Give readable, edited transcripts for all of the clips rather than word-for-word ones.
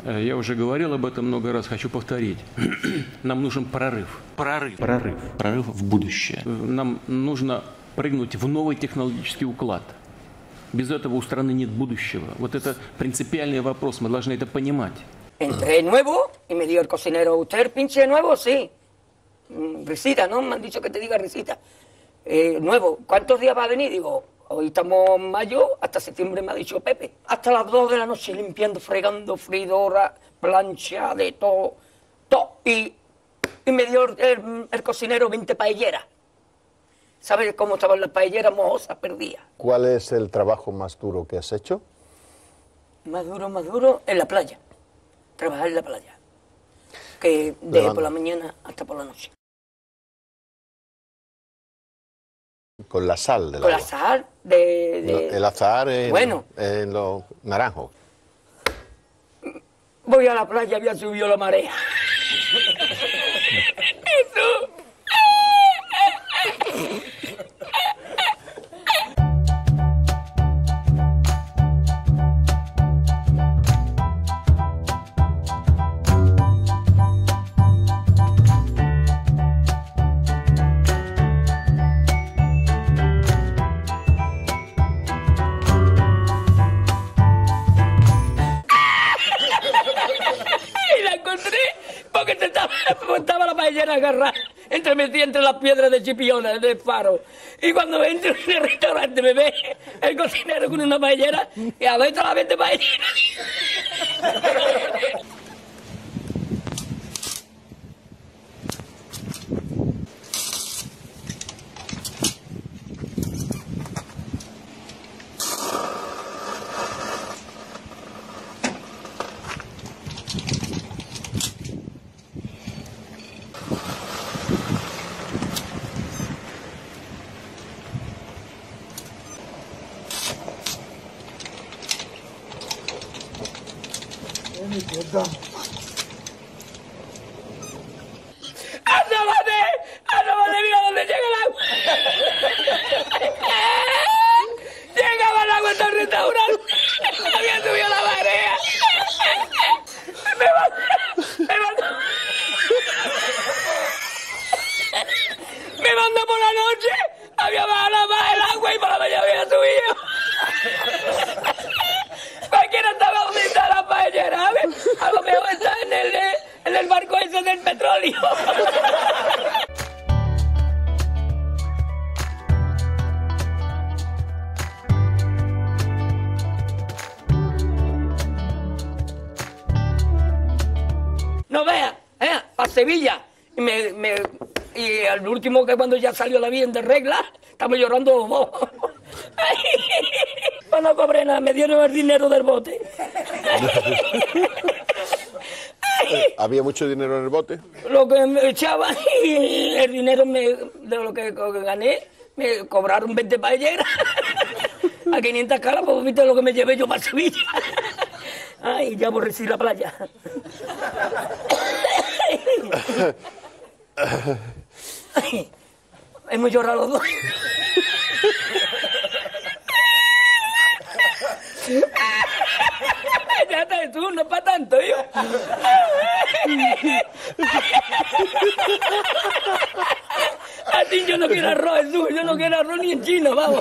Я уже говорил об этом много раз, хочу повторить. Нам нужен прорыв. Прорыв в будущее. Нам нужно прыгнуть в новый технологический уклад. Без этого у страны нет будущего. Вот это принципиальный вопрос, мы должны это понимать. Entré nuevo y me dijo el cocinero, ¿usted pinche nuevo? Sí. Risita, ¿no? Me han dicho que te diga risita. Nuevo, ¿cuántos días va a venir? Digo, hoy estamos en mayo, hasta septiembre me ha dicho Pepe. Hasta las 2 de la noche limpiando, fregando, freidora, plancha, de todo, todo. Y me dio el cocinero 20 paelleras. ¿Sabes cómo estaban las paelleras mojosas, perdidas? ¿Cuál es el trabajo más duro que has hecho? Más duro, en la playa. Trabajar en la playa. Que de por la mañana hasta por la noche. Con la sal del Con agua. la sal El azahar bueno. En los naranjos. Voy a la playa, había subido la marea. Eso. Porque estaba la paellera agarrada, metida entre las piedras de Chipiona, del faro. Y cuando entro en el restaurante me ve el cocinero con una paellera y a ver toda la vez de paellera. ¡Asómate! ¡Mira dónde llega el agua! Llegaba el agua hasta el restaurante. Había subido la marea. Me mandó por la noche. Había bajado más el agua y por la mañana había subido. Cualquiera estaba donde está la paellera, ¿sabes? A lo mejor está en el barco ese del petróleo. No veas, a Sevilla. Y al último, que cuando ya salió la bien de regla, estamos llorando. Pues no cobré nada, me dieron el dinero del bote. ¿Había mucho dinero en el bote? Lo que me echaban y el dinero de lo que gané, me cobraron 20 paelleras. A 500 caras, pues viste lo que me llevé yo para Sevilla. Ay, ya aborrecí la playa. Ay, hemos llorado los dos. Ya está, tú, no es para tanto, yo. A ti yo no quiero arroz, Jesús, yo no quiero arroz ni en chino, vamos.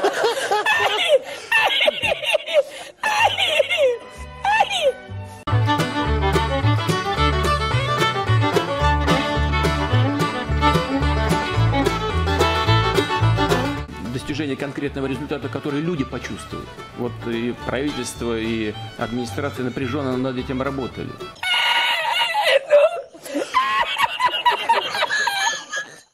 Достижение конкретного результата, который люди почувствуют. Вот и правительство, и администрация напряженно над этим работали.